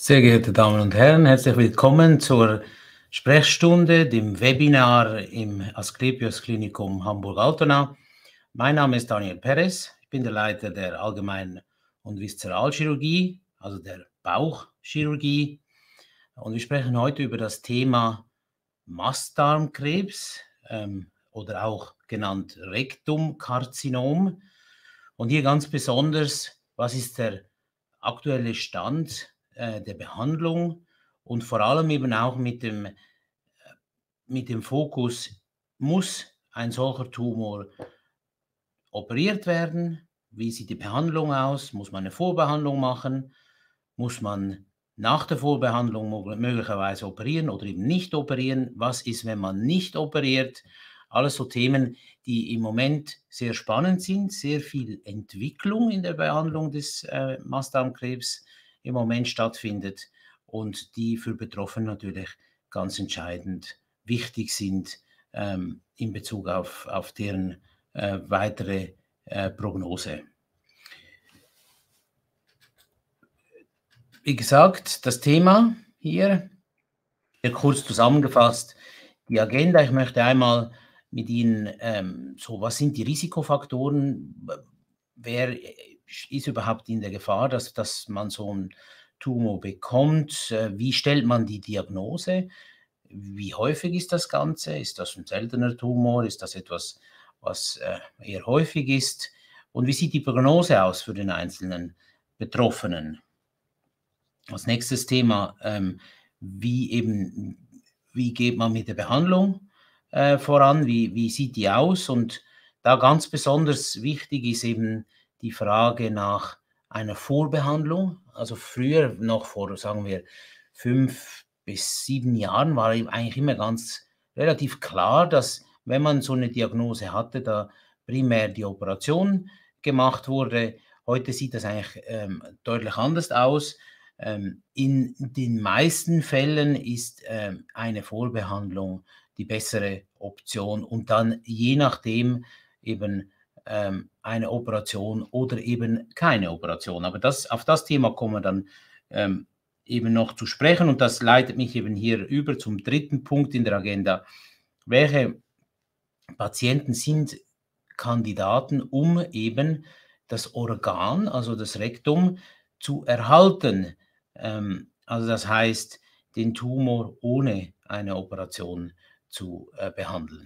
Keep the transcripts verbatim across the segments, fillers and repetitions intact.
Sehr geehrte Damen und Herren, herzlich willkommen zur Sprechstunde, dem Webinar im Asklepios Klinikum Hamburg-Altona. Mein Name ist Daniel Perez, ich bin der Leiter der Allgemeinen und Viszeralchirurgie, also der Bauchchirurgie. Und wir sprechen heute über das Thema Mastdarmkrebs ähm, oder auch genannt Rektumkarzinom. Und hier ganz besonders, was ist der aktuelle Stand der Behandlung und vor allem eben auch mit dem, mit dem Fokus, muss ein solcher Tumor operiert werden? Wie sieht die Behandlung aus? Muss man eine Vorbehandlung machen? Muss man nach der Vorbehandlung möglicherweise operieren oder eben nicht operieren? Was ist, wenn man nicht operiert? Alles so Themen, die im Moment sehr spannend sind, sehr viel Entwicklung in der Behandlung des äh, Mastdarmkrebs im Moment stattfindet und die für Betroffene natürlich ganz entscheidend wichtig sind ähm, in Bezug auf, auf deren äh, weitere äh, Prognose. Wie gesagt, das Thema hier, hier kurz zusammengefasst, die Agenda. Ich möchte einmal mit Ihnen, ähm, so was sind die Risikofaktoren, wer ist überhaupt in der Gefahr, dass, dass man so einen Tumor bekommt, wie stellt man die Diagnose, wie häufig ist das Ganze, ist das ein seltener Tumor, ist das etwas, was äh, eher häufig ist und wie sieht die Prognose aus für den einzelnen Betroffenen. Als nächstes Thema, ähm, wie eben, wie geht man mit der Behandlung äh, voran, wie, wie sieht die aus? Und da ganz besonders wichtig ist eben die Frage nach einer Vorbehandlung. Also früher, noch vor, sagen wir, fünf bis sieben Jahren, war eigentlich immer ganz relativ klar, dass wenn man so eine Diagnose hatte, da primär die Operation gemacht wurde. Heute sieht das eigentlich ähm, deutlich anders aus. In den meisten Fällen ist ähm, eine Vorbehandlung die bessere Option und dann je nachdem eben ähm, eine Operation oder eben keine Operation. Aber das, auf das Thema kommen wir dann ähm, eben noch zu sprechen und das leitet mich eben hier über zum dritten Punkt in der Agenda. Welche Patienten sind Kandidaten, um eben das Organ, also das Rektum, zu erhalten? Ähm, also das heißt, den Tumor ohne eine Operation zu äh, behandeln.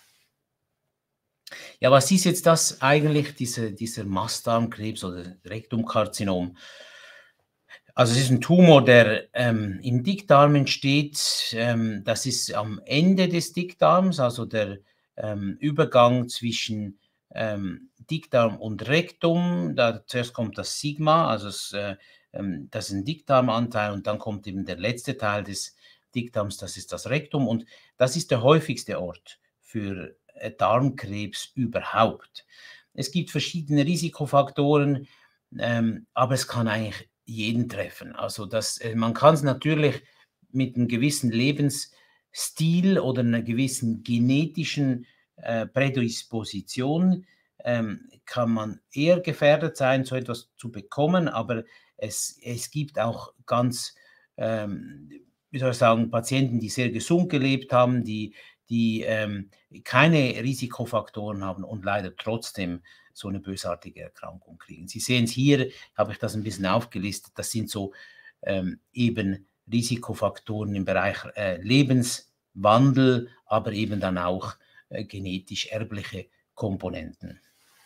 Ja, was ist jetzt das eigentlich, diese, dieser Mastdarmkrebs oder Rektumkarzinom? Also es ist ein Tumor, der ähm, im Dickdarm entsteht. Ähm, das ist am Ende des Dickdarms, also der ähm, Übergang zwischen ähm, Dickdarm und Rektum. Da zuerst kommt das Sigma, also es, äh, ähm, das ist ein Dickdarmanteil und dann kommt eben der letzte Teil des Dickdarms, das ist das Rektum und das ist der häufigste Ort für äh, Darmkrebs überhaupt. Es gibt verschiedene Risikofaktoren, ähm, aber es kann eigentlich jeden treffen. Also das, man kann es natürlich mit einem gewissen Lebensstil oder einer gewissen genetischen äh, Prädisposition ähm, kann man eher gefährdet sein, so etwas zu bekommen, aber es, es gibt auch ganz, ähm, wie soll ich sagen, Patienten, die sehr gesund gelebt haben, die, die ähm, keine Risikofaktoren haben und leider trotzdem so eine bösartige Erkrankung kriegen. Sie sehen es hier, habe ich das ein bisschen aufgelistet, das sind so ähm, eben Risikofaktoren im Bereich äh, Lebenswandel, aber eben dann auch äh, genetisch erbliche Komponenten.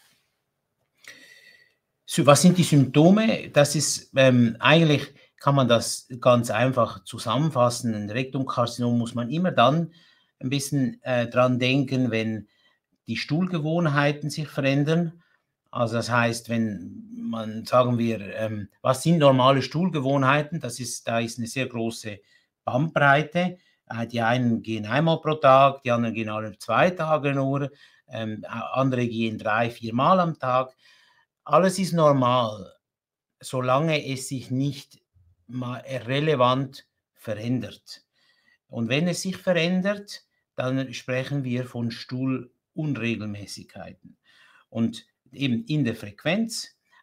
So, was sind die Symptome? Das ist ähm, eigentlich, kann man das ganz einfach zusammenfassen. Ein Rektumkarzinom muss man immer dann ein bisschen äh, dran denken, wenn die Stuhlgewohnheiten sich verändern. Also das heißt, wenn man, sagen wir, ähm, was sind normale Stuhlgewohnheiten? Das ist, da ist eine sehr große Bandbreite. Äh, die einen gehen einmal pro Tag, die anderen gehen alle zwei Tage nur, ähm, andere gehen drei, vier Mal am Tag. Alles ist normal, solange es sich nicht mal relevant verändert. Und wenn es sich verändert, dann sprechen wir von Stuhlunregelmäßigkeiten. Und eben in der Frequenz,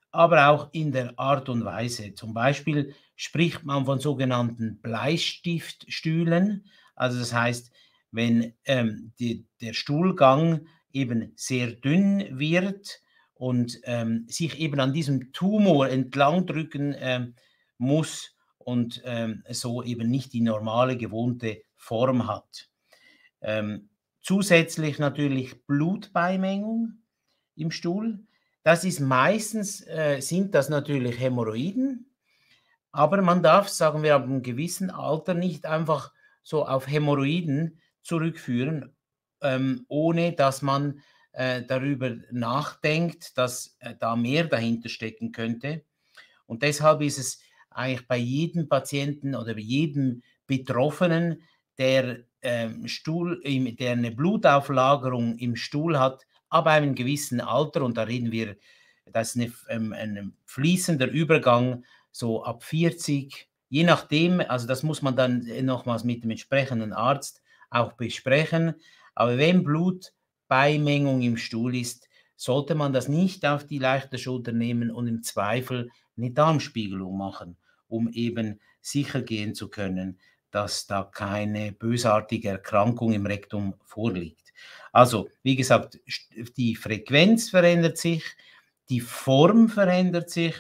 aber auch in der Art und Weise. Zum Beispiel spricht man von sogenannten Bleistiftstühlen. Also das heißt, wenn ähm, die, der Stuhlgang eben sehr dünn wird und ähm, sich eben an diesem Tumor entlang drücken ähm, muss und ähm, so eben nicht die normale, gewohnte Form hat. Ähm, zusätzlich natürlich Blutbeimengung im Stuhl. Das ist meistens, äh, sind das natürlich Hämorrhoiden, aber man darf, sagen wir, ab einem gewissen Alter nicht einfach so auf Hämorrhoiden zurückführen, ähm, ohne dass man äh, darüber nachdenkt, dass äh, da mehr dahinter stecken könnte. Und deshalb ist es eigentlich bei jedem Patienten oder bei jedem Betroffenen, der, ähm, Stuhl, der eine Blutauflagerung im Stuhl hat, ab einem gewissen Alter, und da reden wir, das ist eine, ähm, ein fließender Übergang, so ab vierzig, je nachdem, also das muss man dann nochmals mit dem entsprechenden Arzt auch besprechen. Aber wenn Blutbeimengung im Stuhl ist, sollte man das nicht auf die leichte Schulter nehmen und im Zweifel eine Darmspiegelung machen, um eben sicher gehen zu können, dass da keine bösartige Erkrankung im Rektum vorliegt. Also, wie gesagt, die Frequenz verändert sich, die Form verändert sich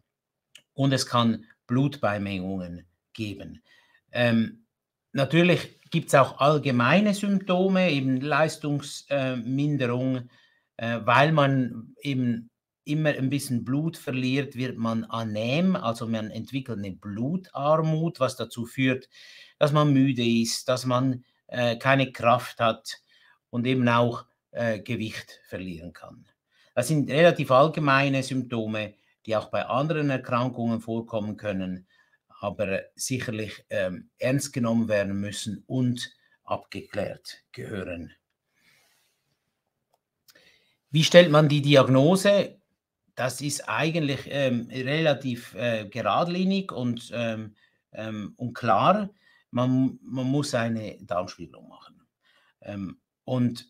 und es kann Blutbeimengungen geben. Ähm, natürlich gibt es auch allgemeine Symptome, eben Leistungsminderung, äh, weil man eben immer ein bisschen Blut verliert, wird man anäm, also man entwickelt eine Blutarmut, was dazu führt, dass man müde ist, dass man äh, keine Kraft hat und eben auch äh, Gewicht verlieren kann. Das sind relativ allgemeine Symptome, die auch bei anderen Erkrankungen vorkommen können, aber sicherlich ähm, ernst genommen werden müssen und abgeklärt gehören. Wie stellt man die Diagnose? Das ist eigentlich ähm, relativ äh, geradlinig und, ähm, ähm, und klar. Man, man muss eine Darmspiegelung machen. Ähm, und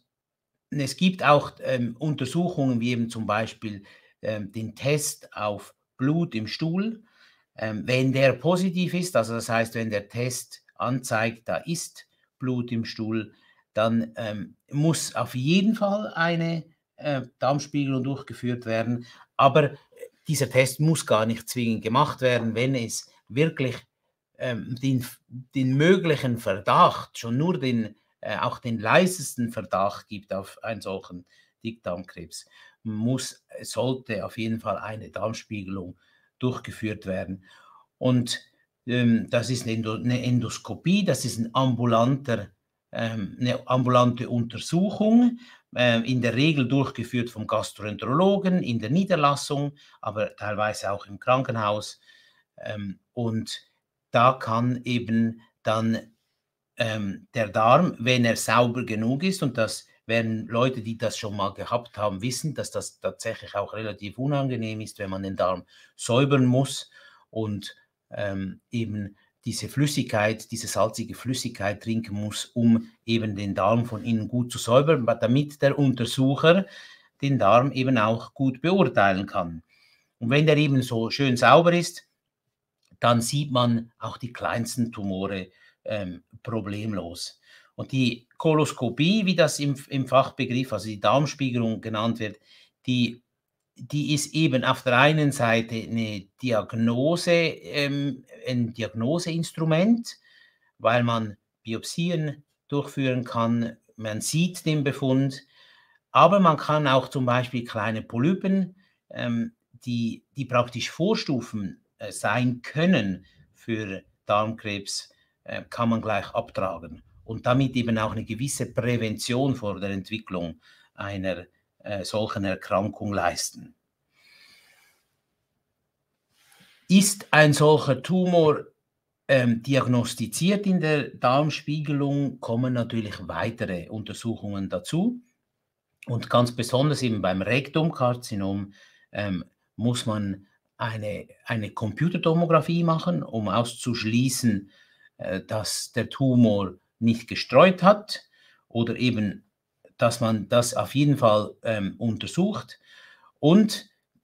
es gibt auch ähm, Untersuchungen, wie eben zum Beispiel ähm, den Test auf Blut im Stuhl. Ähm, wenn der positiv ist, also das heißt, wenn der Test anzeigt, da ist Blut im Stuhl, dann ähm, muss auf jeden Fall eine äh, Darmspiegelung durchgeführt werden. Aber dieser Test muss gar nicht zwingend gemacht werden, wenn es wirklich ähm, den, den möglichen Verdacht, schon nur den, äh, auch den leisesten Verdacht gibt auf einen solchen Dickdarmkrebs, muss, sollte auf jeden Fall eine Darmspiegelung durchgeführt werden. Und ähm, das ist eine, Endo eine Endoskopie, das ist ein ambulanter, ähm, eine ambulante Untersuchung, äh, in der Regel durchgeführt vom Gastroenterologen in der Niederlassung, aber teilweise auch im Krankenhaus. Ähm, und da kann eben dann ähm, der Darm, wenn er sauber genug ist, und das werden Leute, die das schon mal gehabt haben, wissen, dass das tatsächlich auch relativ unangenehm ist, wenn man den Darm säubern muss und ähm, eben diese Flüssigkeit, diese salzige Flüssigkeit trinken muss, um eben den Darm von innen gut zu säubern, damit der Untersucher den Darm eben auch gut beurteilen kann. Und wenn der eben so schön sauber ist, dann sieht man auch die kleinsten Tumore ähm, problemlos. Und die Koloskopie, wie das im, im Fachbegriff, also die Darmspiegelung genannt wird, die, die ist eben auf der einen Seite eine Diagnose, ähm, ein Diagnoseinstrument, weil man Biopsien durchführen kann, man sieht den Befund, aber man kann auch zum Beispiel kleine Polypen, ähm, die, die praktisch Vorstufen äh, sein können für Darmkrebs, äh, kann man gleich abtragen und damit eben auch eine gewisse Prävention vor der Entwicklung einer äh, solchen Erkrankung leisten. Ist ein solcher Tumor ähm, diagnostiziert in der Darmspiegelung, kommen natürlich weitere Untersuchungen dazu. Und ganz besonders eben beim Rektumkarzinom ähm, muss man eine, eine Computertomographie machen, um auszuschließen, äh, dass der Tumor nicht gestreut hat oder eben, dass man das auf jeden Fall ähm, untersucht. Und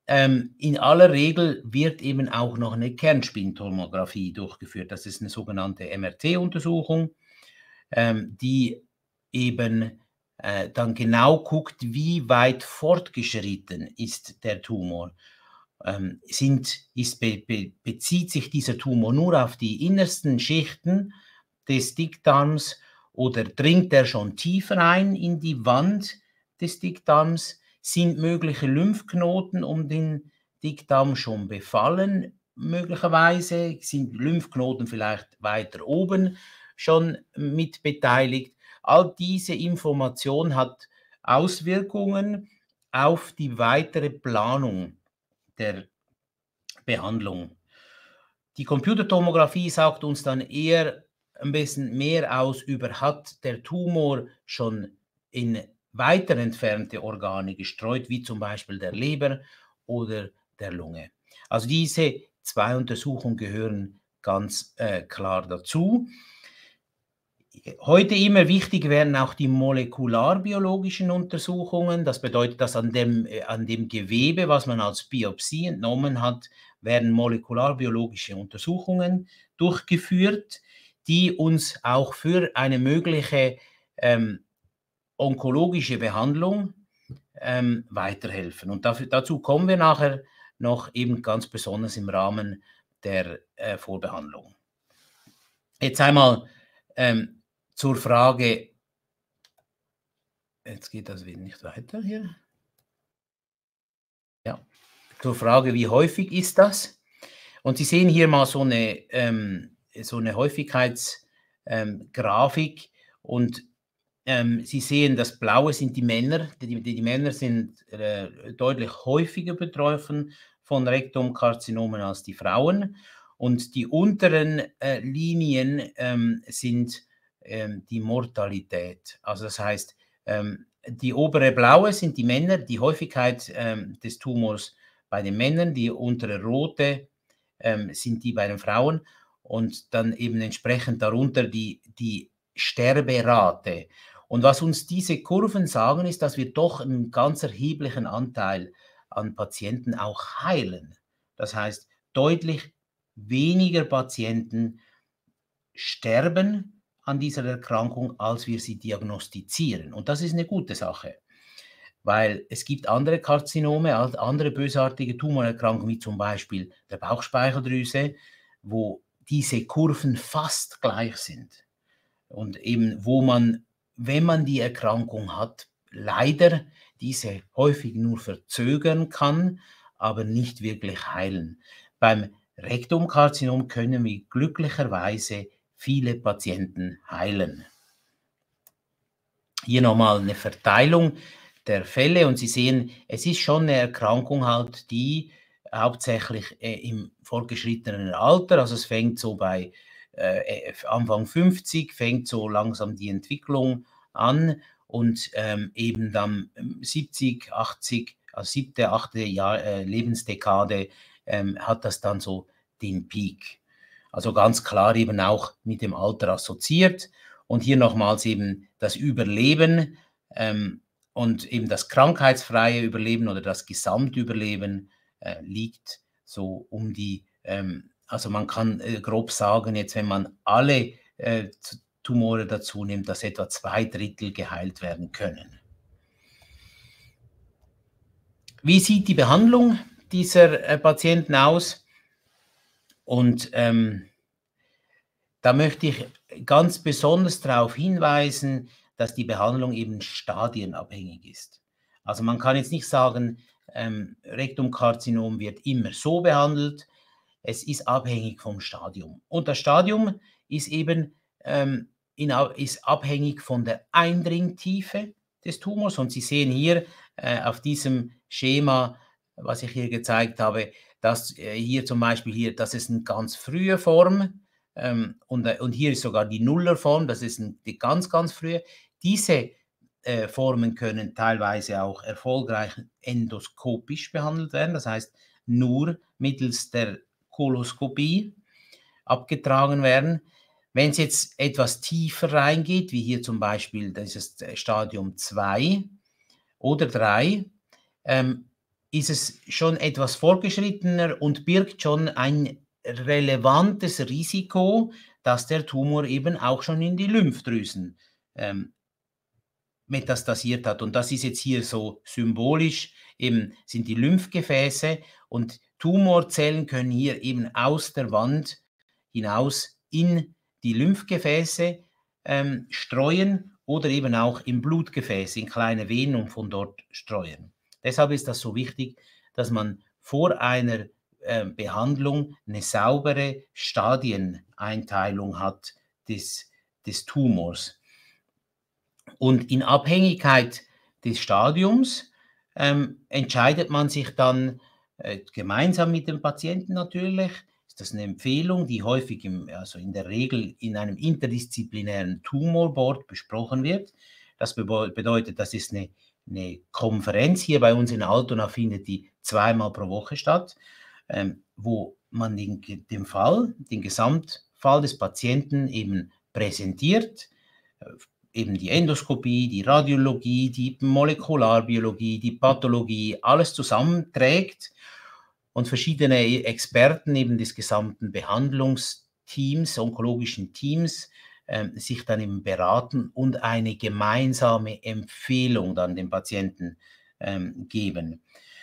ähm, in aller Regel wird eben auch noch eine Kernspintomographie durchgeführt. Das ist eine sogenannte M R T-Untersuchung, ähm, die eben äh, dann genau guckt, wie weit fortgeschritten ist der Tumor. Ähm, sind, ist, be, be, bezieht sich dieser Tumor nur auf die innersten Schichten des Dickdarms oder dringt er schon tiefer ein in die Wand des Dickdarms? Sind mögliche Lymphknoten um den Dickdarm schon befallen? Möglicherweise sind Lymphknoten vielleicht weiter oben schon mit beteiligt. All diese Information hat Auswirkungen auf die weitere Planung der Behandlung. Die Computertomographie sagt uns dann eher ein bisschen mehr aus über, hat der Tumor schon in weiter entfernte Organe gestreut, wie zum Beispiel der Leber oder der Lunge. Also diese zwei Untersuchungen gehören ganz äh, klar dazu. Heute immer wichtig werden auch die molekularbiologischen Untersuchungen. Das bedeutet, dass an dem, äh, an dem Gewebe, was man als Biopsie entnommen hat, werden molekularbiologische Untersuchungen durchgeführt, die uns auch für eine mögliche ähm, onkologische Behandlung ähm, weiterhelfen. Und dafür, dazu kommen wir nachher noch eben ganz besonders im Rahmen der äh, Vorbehandlung. Jetzt einmal ähm, zur Frage, jetzt geht das wieder nicht weiter hier. Ja, zur Frage, wie häufig ist das? Und Sie sehen hier mal so eine, ähm, so eine Häufigkeitsgrafik ähm, und ähm, Sie sehen, das Blaue sind die Männer. Die, die, die Männer sind äh, deutlich häufiger betroffen von Rektumkarzinomen als die Frauen. Und die unteren äh, Linien ähm, sind ähm, die Mortalität. Also das heißt, ähm, die obere blaue sind die Männer, die Häufigkeit ähm, des Tumors bei den Männern, die untere rote ähm, sind die bei den Frauen und dann eben entsprechend darunter die, die Sterberate. Und was uns diese Kurven sagen, ist, dass wir doch einen ganz erheblichen Anteil an Patienten auch heilen. Das heißt, deutlich weniger Patienten sterben an dieser Erkrankung, als wir sie diagnostizieren. Und das ist eine gute Sache, weil es gibt andere Karzinome, andere bösartige Tumorerkrankungen, wie zum Beispiel der Bauchspeicheldrüse, wo diese Kurven fast gleich sind. Und eben, wo man, wenn man die Erkrankung hat, leider diese häufig nur verzögern kann, aber nicht wirklich heilen. Beim Rektumkarzinom können wir glücklicherweise viele Patienten heilen. Hier nochmal eine Verteilung der Fälle und Sie sehen, es ist schon eine Erkrankung halt, die hauptsächlich äh, im fortgeschrittenen Alter, also es fängt so bei äh, Anfang fünfzig, fängt so langsam die Entwicklung an und ähm, eben dann siebzig, achtzig, also siebte, achte Jahr, äh, Lebensdekade ähm, hat das dann so den Peak. Also ganz klar eben auch mit dem Alter assoziiert. Und hier nochmals eben das Überleben ähm, und eben das krankheitsfreie Überleben oder das Gesamtüberleben äh, liegt so um die, ähm, also man kann äh, grob sagen, jetzt wenn man alle äh, Tumore dazu nimmt, dass etwa zwei Drittel geheilt werden können. Wie sieht die Behandlung dieser äh, Patienten aus? Und ähm, da möchte ich ganz besonders darauf hinweisen, dass die Behandlung eben stadienabhängig ist. Also man kann jetzt nicht sagen, ähm, Rektumkarzinom wird immer so behandelt. Es ist abhängig vom Stadium. Und das Stadium ist eben ähm, in, ist abhängig von der Eindringtiefe des Tumors. Und Sie sehen hier äh, auf diesem Schema, was ich hier gezeigt habe, dass äh, hier zum Beispiel hier, das ist eine ganz frühe Form. Ähm, und, und hier ist sogar die Nullerform, das ist ein, die ganz, ganz frühe. Diese äh, Formen können teilweise auch erfolgreich endoskopisch behandelt werden, das heißt nur mittels der Koloskopie abgetragen werden. Wenn es jetzt etwas tiefer reingeht, wie hier zum Beispiel dieses Stadium zwei oder drei, ähm, ist es schon etwas fortgeschrittener und birgt schon ein relevantes Risiko, dass der Tumor eben auch schon in die Lymphdrüsen ähm, metastasiert hat. Und das ist jetzt hier so symbolisch, eben sind die Lymphgefäße und Tumorzellen können hier eben aus der Wand hinaus in die Lymphgefäße ähm, streuen oder eben auch im Blutgefäß, in kleine Venen und von dort streuen. Deshalb ist das so wichtig, dass man vor einer äh, Behandlung eine saubere Stadieneinteilung hat des, des Tumors. Und in Abhängigkeit des Stadiums ähm, entscheidet man sich dann äh, gemeinsam mit dem Patienten natürlich. Ist das eine Empfehlung, die häufig, im, also in der Regel in einem interdisziplinären Tumorboard besprochen wird. Das be- bedeutet, das ist eine, eine Konferenz hier bei uns in Altona, findet die zweimal pro Woche statt, ähm, wo man den, den Fall, den Gesamtfall des Patienten eben präsentiert, äh, eben die Endoskopie, die Radiologie, die Molekularbiologie, die Pathologie, alles zusammenträgt und verschiedene Experten eben des gesamten Behandlungsteams, onkologischen Teams, äh, sich dann eben beraten und eine gemeinsame Empfehlung dann dem Patienten ähm, geben.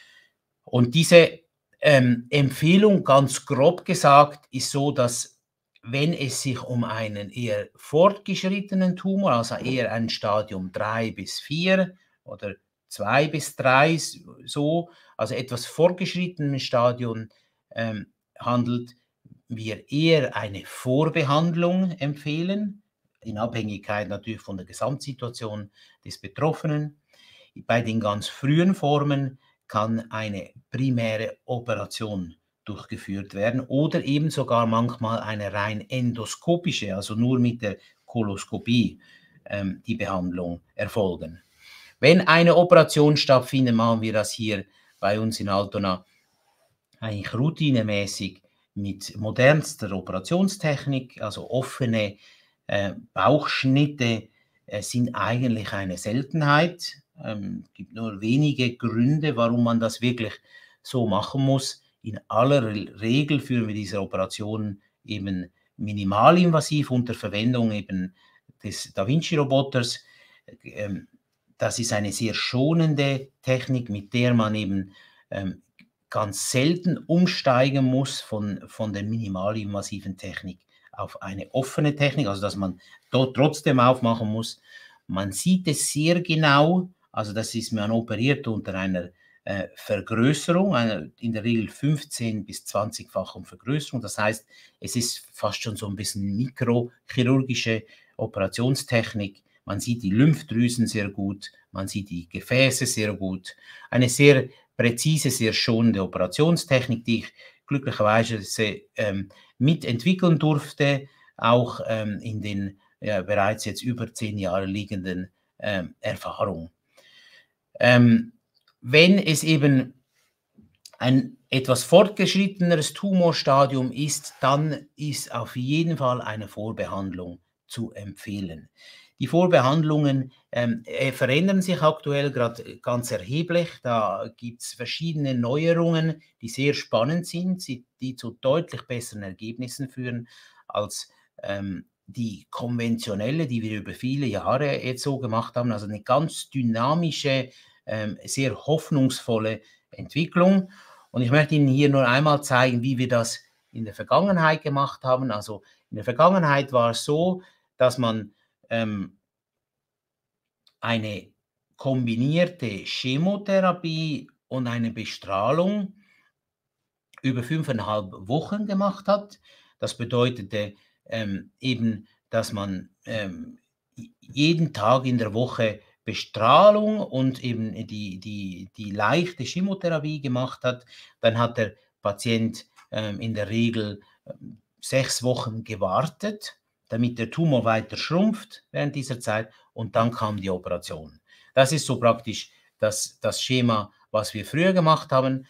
Und diese ähm, Empfehlung, ganz grob gesagt, ist so, dass wenn es sich um einen eher fortgeschrittenen Tumor, also eher ein Stadium drei bis vier oder zwei bis drei, so, also etwas fortgeschrittenes Stadium ähm, handelt, wir eher eine Vorbehandlung empfehlen, in Abhängigkeit natürlich von der Gesamtsituation des Betroffenen. Bei den ganz frühen Formen kann eine primäre Operation durchgeführt werden oder eben sogar manchmal eine rein endoskopische, also nur mit der Koloskopie ähm, die Behandlung erfolgen. Wenn eine Operation stattfindet, machen wir das hier bei uns in Altona eigentlich routinemäßig mit modernster Operationstechnik, also offene äh, Bauchschnitte äh, sind eigentlich eine Seltenheit. Es ähm, gibt nur wenige Gründe, warum man das wirklich so machen muss. In aller Regel führen wir diese Operationen eben minimalinvasiv unter Verwendung eben des Da Vinci-Roboters. Ähm, das ist eine sehr schonende Technik, mit der man eben ähm, ganz selten umsteigen muss von, von der minimalinvasiven Technik auf eine offene Technik, also dass man dort trotzdem aufmachen muss. Man sieht es sehr genau, also das ist man operiert unter einer äh, Vergrößerung, einer, in der Regel fünfzehn bis zwanzig-fachen Vergrößerung. Das heißt, es ist fast schon so ein bisschen mikrochirurgische Operationstechnik. Man sieht die Lymphdrüsen sehr gut, man sieht die Gefäße sehr gut. Eine sehr präzise, sehr schonende Operationstechnik, die ich glücklicherweise ähm, mitentwickeln durfte, auch ähm, in den ja, bereits jetzt über zehn Jahre liegenden ähm, Erfahrung. Ähm, wenn es eben ein etwas fortgeschritteneres Tumorstadium ist, dann ist auf jeden Fall eine Vorbehandlung zu empfehlen. Die Vorbehandlungen ähm, verändern sich aktuell gerade ganz erheblich. Da gibt es verschiedene Neuerungen, die sehr spannend sind, die zu deutlich besseren Ergebnissen führen als ähm, die konventionelle, die wir über viele Jahre jetzt so gemacht haben. Also eine ganz dynamische, ähm, sehr hoffnungsvolle Entwicklung. Und ich möchte Ihnen hier nur einmal zeigen, wie wir das in der Vergangenheit gemacht haben. Also in der Vergangenheit war es so, dass man ähm, eine kombinierte Chemotherapie und eine Bestrahlung über fünfeinhalb Wochen gemacht hat. Das bedeutete ähm, eben, dass man ähm, jeden Tag in der Woche Bestrahlung und eben die, die, die leichte Chemotherapie gemacht hat. Dann hat der Patient ähm, in der Regel ähm, sechs Wochen gewartet, damit der Tumor weiter schrumpft während dieser Zeit und dann kam die Operation. Das ist so praktisch das, das Schema, was wir früher gemacht haben,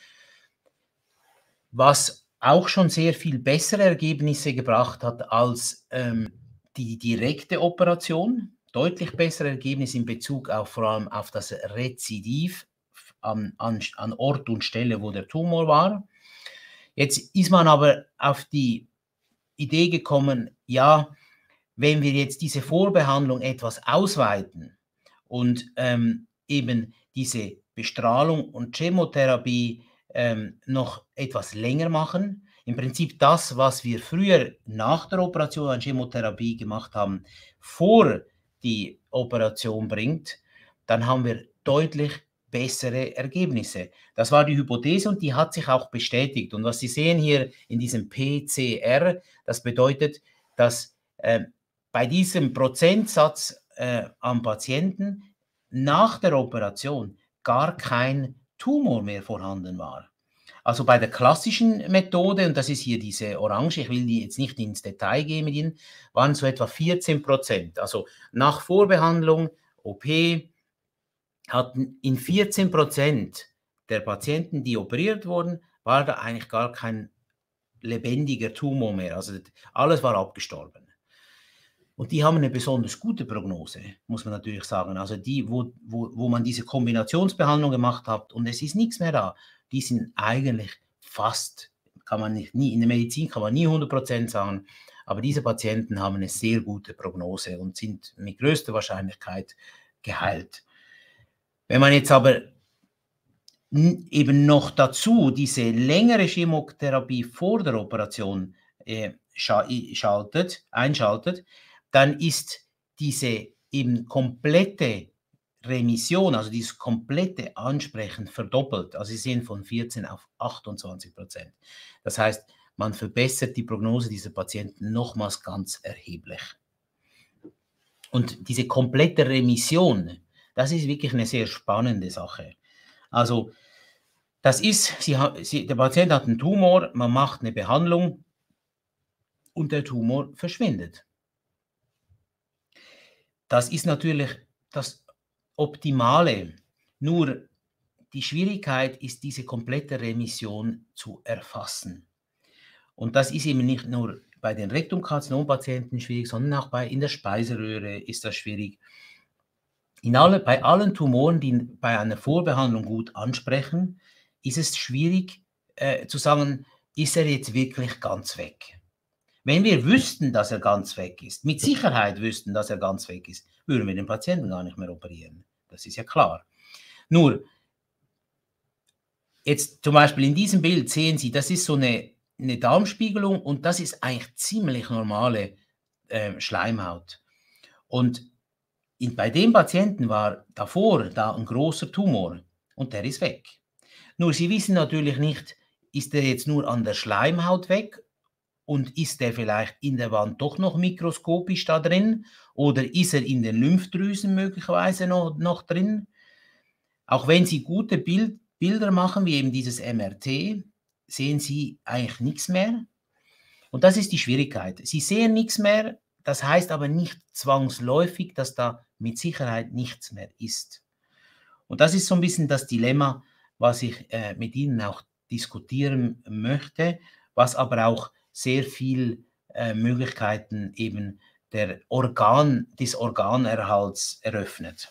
was auch schon sehr viel bessere Ergebnisse gebracht hat als ähm, die direkte Operation. Deutlich bessere Ergebnisse in Bezug auf vor allem auf das Rezidiv, an, an, an Ort und Stelle, wo der Tumor war. Jetzt ist man aber auf die Idee gekommen, ja, wenn wir jetzt diese Vorbehandlung etwas ausweiten und ähm, eben diese Bestrahlung und Chemotherapie ähm, noch etwas länger machen, im Prinzip das, was wir früher nach der Operation an Chemotherapie gemacht haben, vor die Operation bringt, dann haben wir deutlich bessere Ergebnisse. Das war die Hypothese und die hat sich auch bestätigt. Und was Sie sehen hier in diesem P C R, das bedeutet, dass äh, bei diesem Prozentsatz äh, an Patienten nach der Operation gar kein Tumor mehr vorhanden war. Also bei der klassischen Methode, und das ist hier diese Orange, ich will die jetzt nicht ins Detail gehen mit Ihnen, waren so etwa vierzehn Prozent. Also nach Vorbehandlung, O P, hatten in vierzehn Prozent der Patienten, die operiert wurden, war da eigentlich gar kein lebendiger Tumor mehr. Also alles war abgestorben. Und die haben eine besonders gute Prognose, muss man natürlich sagen. Also die, wo, wo, wo man diese Kombinationsbehandlung gemacht hat und es ist nichts mehr da, die sind eigentlich fast, kann man nicht, nie, in der Medizin kann man nie hundert Prozent sagen, aber diese Patienten haben eine sehr gute Prognose und sind mit größter Wahrscheinlichkeit geheilt. Wenn man jetzt aber eben noch dazu diese längere Chemotherapie vor der Operation äh, schaltet, einschaltet, dann ist diese eben komplette Remission, also dieses komplette Ansprechen verdoppelt. Also Sie sehen von vierzehn auf achtundzwanzig Prozent. Das heißt, man verbessert die Prognose dieser Patienten nochmals ganz erheblich. Und diese komplette Remission, das ist wirklich eine sehr spannende Sache. Also das ist, Sie, Sie, der Patient hat einen Tumor, man macht eine Behandlung und der Tumor verschwindet. Das ist natürlich das Optimale. Nur die Schwierigkeit ist, diese komplette Remission zu erfassen. Und das ist eben nicht nur bei den Rektumkarzinom-Patienten schwierig, sondern auch bei, in der Speiseröhre ist das schwierig. In alle, bei allen Tumoren, die bei einer Vorbehandlung gut ansprechen, ist es schwierig äh, zu sagen, ist er jetzt wirklich ganz weg? Wenn wir wüssten, dass er ganz weg ist, mit Sicherheit wüssten, dass er ganz weg ist, würden wir den Patienten gar nicht mehr operieren. Das ist ja klar. Nur, jetzt zum Beispiel in diesem Bild sehen Sie, das ist so eine, eine Darmspiegelung und das ist eigentlich ziemlich normale äh, Schleimhaut. Und in, bei dem Patienten war davor da ein großer Tumor und der ist weg. Nur Sie wissen natürlich nicht, ist der jetzt nur an der Schleimhaut weg und ist der vielleicht in der Wand doch noch mikroskopisch da drin oder ist er in den Lymphdrüsen möglicherweise noch, noch drin? Auch wenn Sie gute Bild, Bilder machen, wie eben dieses M R T, sehen Sie eigentlich nichts mehr. Und das ist die Schwierigkeit. Sie sehen nichts mehr, das heißt aber nicht zwangsläufig, dass da mit Sicherheit nichts mehr ist. Und das ist so ein bisschen das Dilemma, was ich äh, mit Ihnen auch diskutieren möchte, was aber auch sehr viel äh, Möglichkeiten eben der Organ, des Organerhalts eröffnet.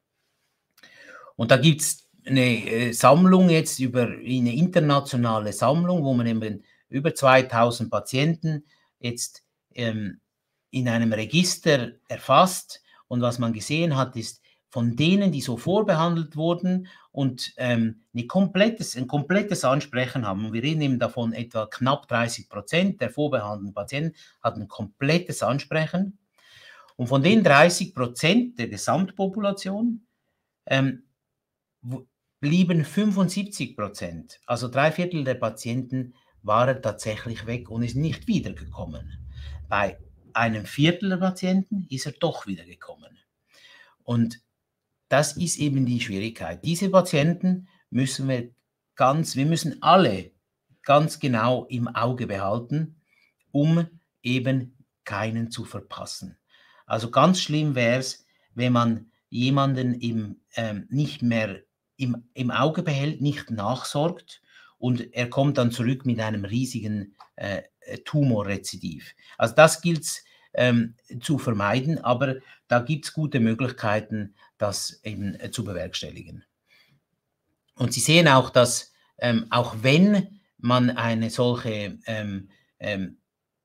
Und da gibt es eine äh, Sammlung jetzt über eine internationale Sammlung, wo man eben über zweitausend Patienten jetzt ähm, in einem Register erfasst. Und was man gesehen hat, ist, von denen, die so vorbehandelt wurden und ähm, ein, komplettes, ein komplettes Ansprechen haben, und wir reden eben davon, etwa knapp dreißig Prozent der vorbehandelten Patienten hatten ein komplettes Ansprechen. Und von den dreißig Prozent der Gesamtpopulation ähm, blieben fünfundsiebzig Prozent, also drei Viertel der Patienten waren tatsächlich weg und ist nicht wiedergekommen. Bei einem Viertel der Patienten ist er doch wiedergekommen. Und das ist eben die Schwierigkeit. Diese Patienten müssen wir ganz, wir müssen alle ganz genau im Auge behalten, um eben keinen zu verpassen. Also ganz schlimm wäre es, wenn man jemanden im, ähm, nicht mehr im, im Auge behält, nicht nachsorgt und er kommt dann zurück mit einem riesigen äh, Tumorrezidiv. Also das gilt es ähm, zu vermeiden, aber da gibt es gute Möglichkeiten, das eben äh, zu bewerkstelligen. Und Sie sehen auch, dass ähm, auch wenn man eine solche ähm, ähm,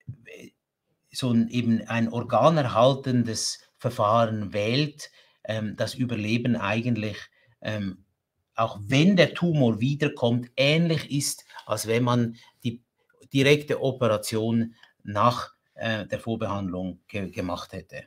so ein, eben ein organerhaltendes Verfahren wählt, ähm, das Überleben eigentlich, ähm, auch wenn der Tumor wiederkommt, ähnlich ist, als wenn man die direkte Operation nach äh, der Vorbehandlung ge gemacht hätte.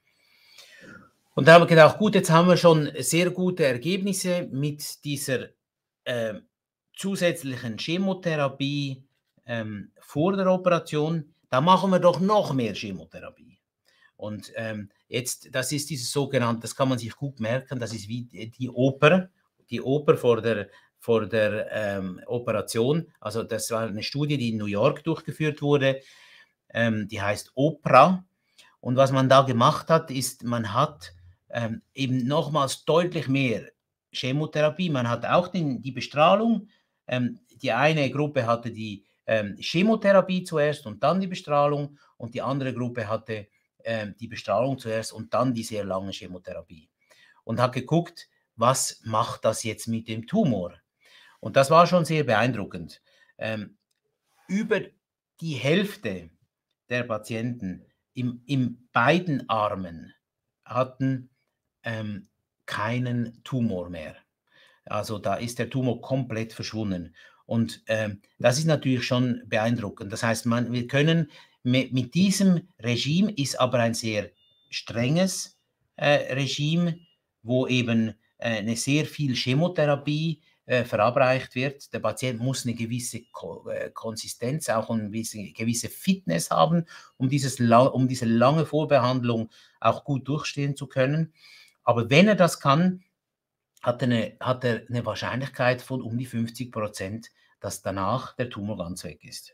Und da haben wir gedacht, gut, jetzt haben wir schon sehr gute Ergebnisse mit dieser äh, zusätzlichen Chemotherapie ähm, vor der Operation. Da machen wir doch noch mehr Chemotherapie. Und ähm, jetzt, das ist dieses sogenannte, das kann man sich gut merken, das ist wie die Oper, die Oper vor der, vor der ähm, Operation. Also das war eine Studie, die in New York durchgeführt wurde, ähm, die heißt OPRA. Und was man da gemacht hat, ist, man hat ähm, eben nochmals deutlich mehr Chemotherapie. Man hat auch den, die Bestrahlung. Ähm, die eine Gruppe hatte die ähm, Chemotherapie zuerst und dann die Bestrahlung und die andere Gruppe hatte ähm, die Bestrahlung zuerst und dann die sehr lange Chemotherapie. Und hat geguckt, was macht das jetzt mit dem Tumor? Und das war schon sehr beeindruckend. Ähm, über die Hälfte der Patienten im, in beiden Armen hatten ähm, keinen Tumor mehr. Also da ist der Tumor komplett verschwunden. Und ähm, das ist natürlich schon beeindruckend. Das heißt, man, wir können mit, mit diesem Regime, ist aber ein sehr strenges äh, Regime, wo eben äh, eine sehr viel Chemotherapie äh, verabreicht wird. Der Patient muss eine gewisse Ko äh, Konsistenz, auch eine gewisse, gewisse Fitness haben, um, dieses um diese lange Vorbehandlung auch gut durchstehen zu können. Aber wenn er das kann, hat er eine, hat er eine Wahrscheinlichkeit von um die fünfzig Prozent, dass danach der Tumor ganz weg ist.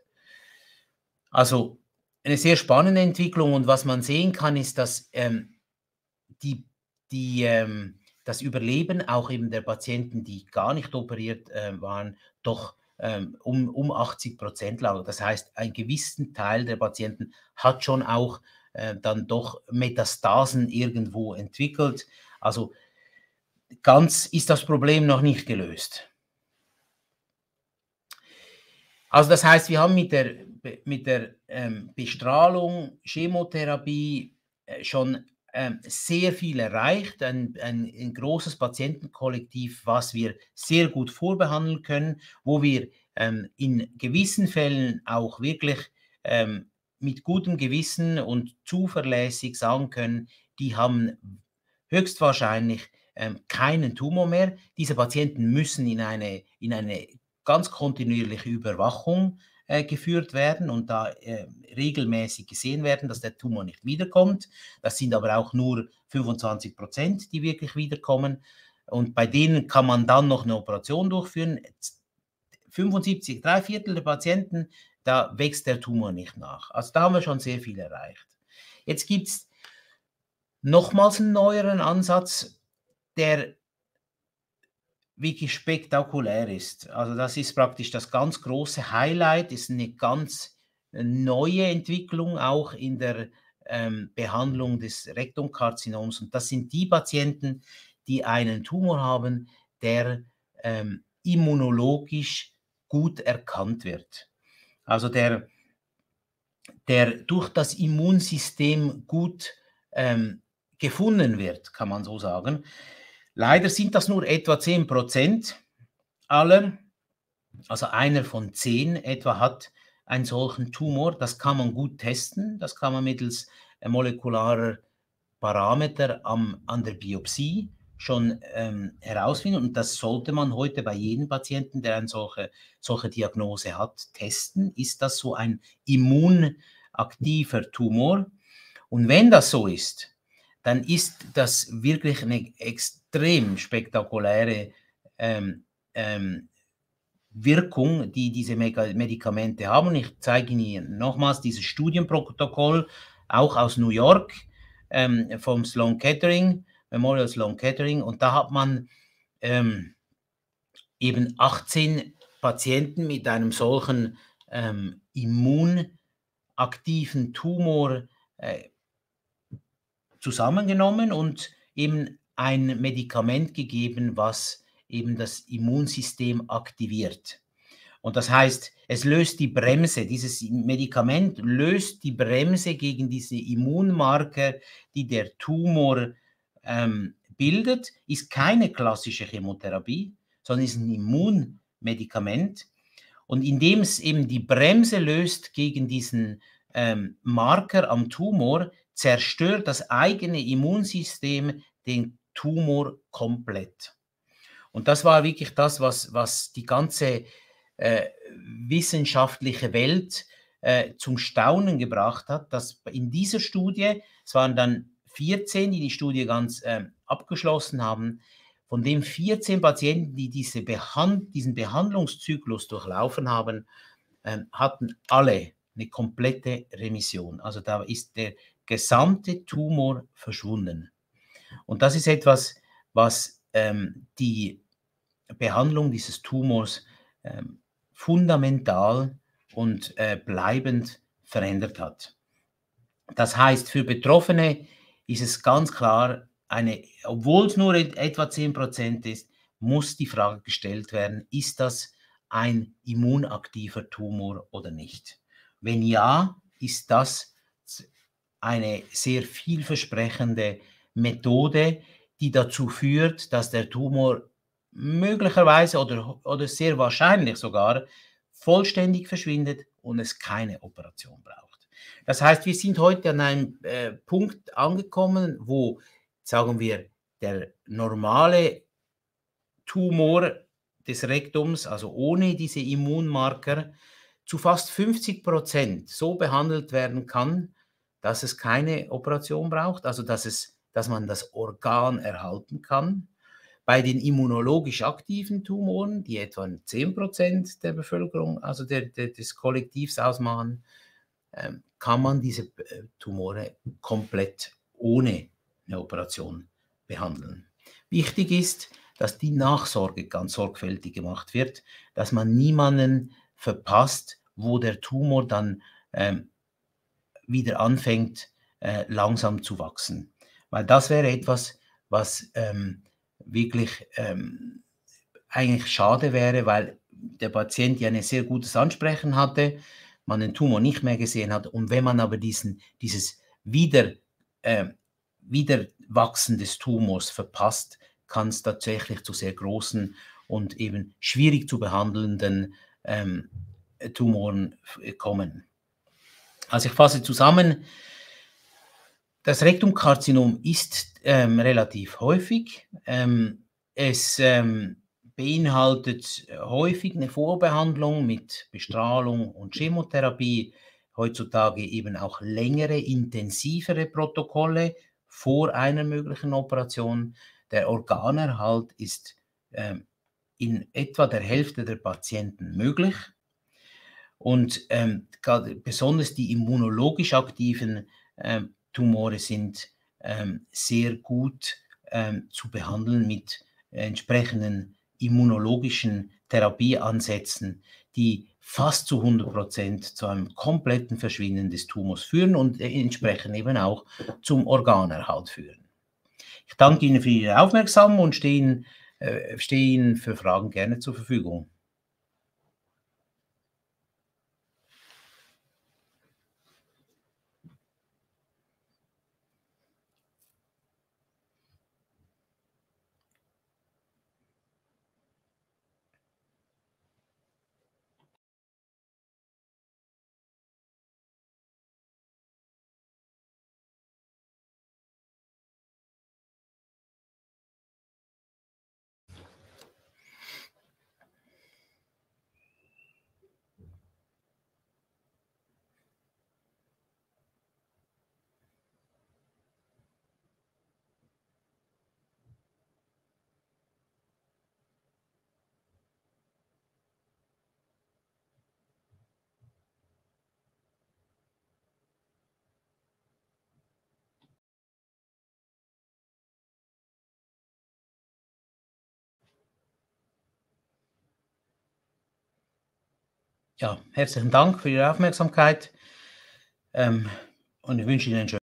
Also eine sehr spannende Entwicklung und was man sehen kann, ist, dass ähm, die, die, ähm, das Überleben auch eben der Patienten, die gar nicht operiert äh, waren, doch ähm, um, um achtzig Prozent lag. Das heißt, ein gewissen Teil der Patienten hat schon auch äh, dann doch Metastasen irgendwo entwickelt. Also ganz ist das Problem noch nicht gelöst. Also das heißt, wir haben mit der, mit der ähm, Bestrahlung, Chemotherapie äh, schon ähm, sehr viel erreicht, ein, ein, ein großes Patientenkollektiv, was wir sehr gut vorbehandeln können, wo wir ähm, in gewissen Fällen auch wirklich ähm, mit gutem Gewissen und zuverlässig sagen können, die haben höchstwahrscheinlich ähm, keinen Tumor mehr. Diese Patienten müssen in eine, in eine ganz kontinuierliche Überwachung äh, geführt werden und da äh, regelmäßig gesehen werden, dass der Tumor nicht wiederkommt. Das sind aber auch nur fünfundzwanzig Prozent, die wirklich wiederkommen. Und bei denen kann man dann noch eine Operation durchführen. fünfundsiebzig, drei Viertel der Patienten, da wächst der Tumor nicht nach. Also da haben wir schon sehr viel erreicht. Jetzt gibt es nochmals einen neueren Ansatz, der wirklich spektakulär ist. Also das ist praktisch das ganz große Highlight, ist eine ganz neue Entwicklung auch in der ähm, Behandlung des Rektumkarzinoms. Und das sind die Patienten, die einen Tumor haben, der ähm, immunologisch gut erkannt wird. Also der, der durch das Immunsystem gut ähm, gefunden wird, kann man so sagen. Leider sind das nur etwa zehn Prozent aller, also einer von zehn etwa hat einen solchen Tumor. Das kann man gut testen, das kann man mittels molekularer Parameter am, an der Biopsie schon ähm, herausfinden und das sollte man heute bei jedem Patienten, der eine solche, solche Diagnose hat, testen. Ist das so ein immunaktiver Tumor? Und wenn das so ist, dann ist das wirklich eine extrem spektakuläre ähm, ähm, Wirkung, die diese Medikamente haben. Und ich zeige Ihnen nochmals dieses Studienprotokoll, auch aus New York, ähm, vom Sloan Kettering, Memorial Sloan Kettering. Und da hat man ähm, eben achtzehn Patienten mit einem solchen ähm, immunaktiven Tumor äh, zusammengenommen und eben ein Medikament gegeben, was eben das Immunsystem aktiviert. Und das heißt, es löst die Bremse, dieses Medikament löst die Bremse gegen diese Immunmarker, die der Tumor ähm, bildet, ist keine klassische Chemotherapie, sondern ist ein Immunmedikament. Und indem es eben die Bremse löst gegen diesen ähm, Marker am Tumor, zerstört das eigene Immunsystem den Tumor komplett. Und das war wirklich das, was, was die ganze äh, wissenschaftliche Welt äh, zum Staunen gebracht hat, dass in dieser Studie, es waren dann vierzehn, die die Studie ganz äh, abgeschlossen haben, von den vierzehn Patienten, die diese Behand diesen Behandlungszyklus durchlaufen haben, äh, hatten alle eine komplette Remission. Also da ist der gesamte Tumor verschwunden. Und das ist etwas, was ähm, die Behandlung dieses Tumors ähm, fundamental und äh, bleibend verändert hat. Das heißt, für Betroffene ist es ganz klar, eine, obwohl es nur etwa zehn Prozent ist, muss die Frage gestellt werden, ist das ein immunaktiver Tumor oder nicht? Wenn ja, ist das eine sehr vielversprechende Methode, die dazu führt, dass der Tumor möglicherweise oder, oder sehr wahrscheinlich sogar vollständig verschwindet und es keine Operation braucht. Das heißt, wir sind heute an einem äh, Punkt angekommen, wo, sagen wir, der normale Tumor des Rektums, also ohne diese Immunmarker, zu fast fünfzig Prozent so behandelt werden kann, dass es keine Operation braucht, also dass, es, dass man das Organ erhalten kann. Bei den immunologisch aktiven Tumoren, die etwa zehn Prozent der Bevölkerung, also der, der, des Kollektivs ausmachen, ähm, kann man diese äh, Tumore komplett ohne eine Operation behandeln. Wichtig ist, dass die Nachsorge ganz sorgfältig gemacht wird, dass man niemanden verpasst, wo der Tumor dann ähm, wieder anfängt, äh, langsam zu wachsen. Weil das wäre etwas, was ähm, wirklich ähm, eigentlich schade wäre, weil der Patient ja ein sehr gutes Ansprechen hatte, man den Tumor nicht mehr gesehen hat. Und wenn man aber diesen, dieses Wieder, äh, Wiederwachsen des Tumors verpasst, kann es tatsächlich zu sehr großen und eben schwierig zu behandelnden ähm, Tumoren kommen. Also ich fasse zusammen, das Rektumkarzinom ist ähm, relativ häufig. Ähm, es ähm, beinhaltet häufig eine Vorbehandlung mit Bestrahlung und Chemotherapie, heutzutage eben auch längere, intensivere Protokolle vor einer möglichen Operation. Der Organerhalt ist ähm, in etwa der Hälfte der Patienten möglich. Und ähm, besonders die immunologisch aktiven ähm, Tumore sind ähm, sehr gut ähm, zu behandeln mit entsprechenden immunologischen Therapieansätzen, die fast zu hundert Prozent zu einem kompletten Verschwinden des Tumors führen und äh, entsprechend eben auch zum Organerhalt führen. Ich danke Ihnen für Ihre Aufmerksamkeit und stehe Ihnen, äh, stehe Ihnen für Fragen gerne zur Verfügung. Ja, herzlichen Dank für Ihre Aufmerksamkeit ähm, und ich wünsche Ihnen einen schönen